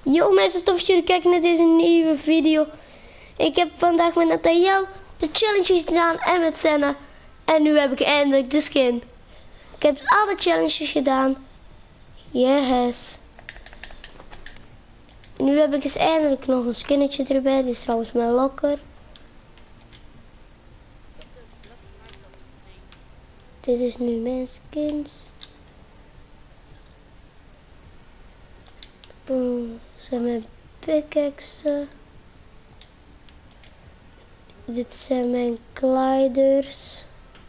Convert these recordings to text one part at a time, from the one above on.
Yo mensen, tof dat jullie kijken naar deze nieuwe video. Ik heb vandaag met Nathaniel de challenges gedaan en met Senna. En nu heb ik eindelijk de skin. Ik heb alle challenges gedaan. Yes. Nu heb ik dus eindelijk nog een skinnetje erbij. Dit is trouwens mijn locker. Dit is nu mijn skins. Boom. Zijn mijn pickaxen. Dit zijn mijn gliders.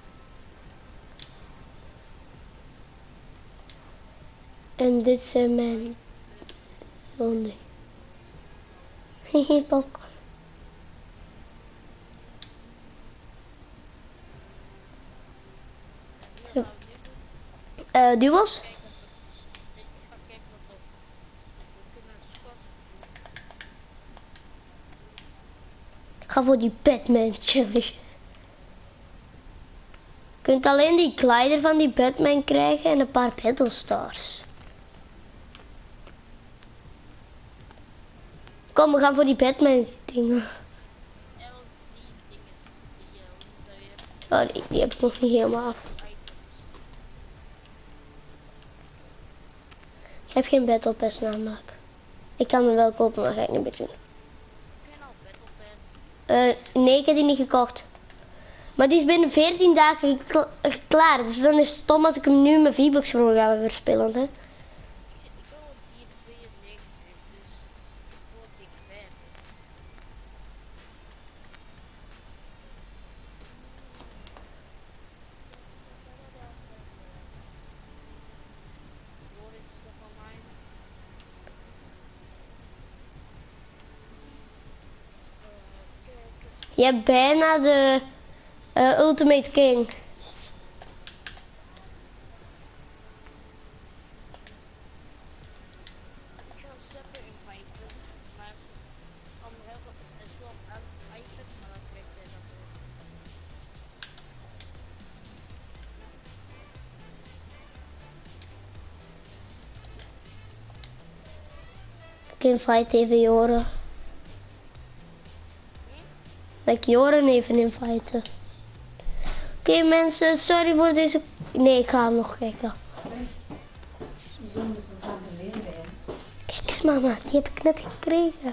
En dit zijn mijn zonden. Hehe, balkon. Zo. Duels? Ik ga voor die Batman challenges. Je kunt alleen die glider van die Batman krijgen en een paar Battlestars. Kom, we gaan voor die Batman dingen. Oh, die heb ik nog niet helemaal af. Ik heb geen Battle Pass namelijk. Ik kan hem wel kopen, maar ga ik niet meer doen. Nee, ik heb die niet gekocht. Maar die is binnen 14 dagen klaar. Dus dan is het stom als ik hem nu mijn V-Bucks voor ga verspillen. Hè? Je hebt bijna de Ultimate King. Ik invite even Joren. Ik Joren even inviten. Oké, mensen, sorry voor deze... Nee, ik ga hem nog kijken. Kijk eens mama, die heb ik net gekregen.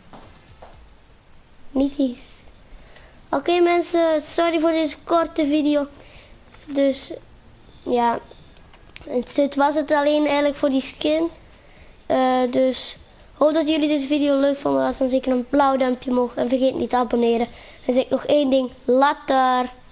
Niet iets. Oké, mensen, sorry voor deze korte video. Dus, ja. Dit was het alleen eigenlijk voor die skin. Dus, hoop dat jullie deze video leuk vonden. Laat dan zeker een blauw duimpje omhoog. En vergeet niet te abonneren. En zeg nog één ding. Later.